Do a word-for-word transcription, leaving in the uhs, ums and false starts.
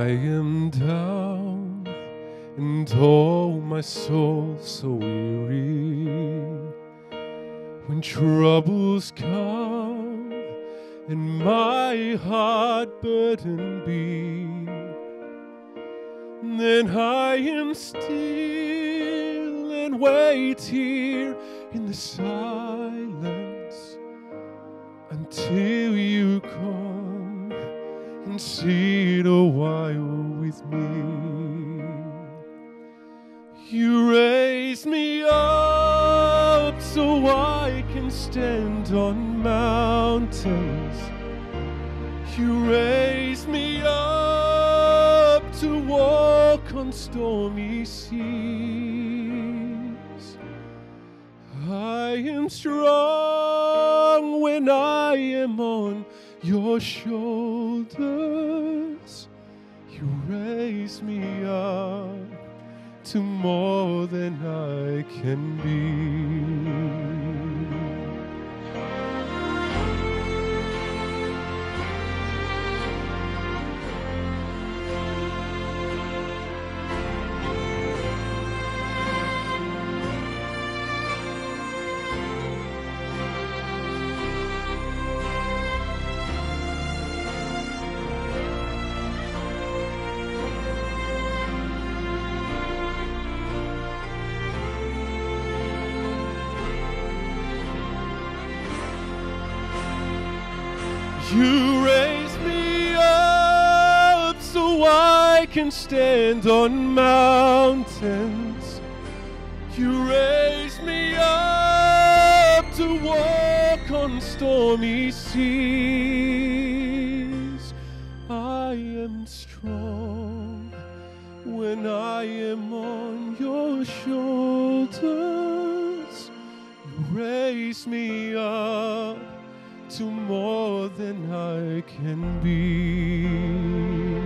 I am down, and oh, my soul so weary. When troubles come, and my heart burdened be, then I am still and wait here in the silence until you come and sit a while with me. You raise me up so I can stand on mountains. You raise me up to walk on stormy seas. I am strong when I am on your shoulders. You raise me up to more than I can be. You raise me up so I can stand on mountains. You raise me up to walk on stormy seas. I am strong when I am on your shoulders. You raise me up to more than I can be.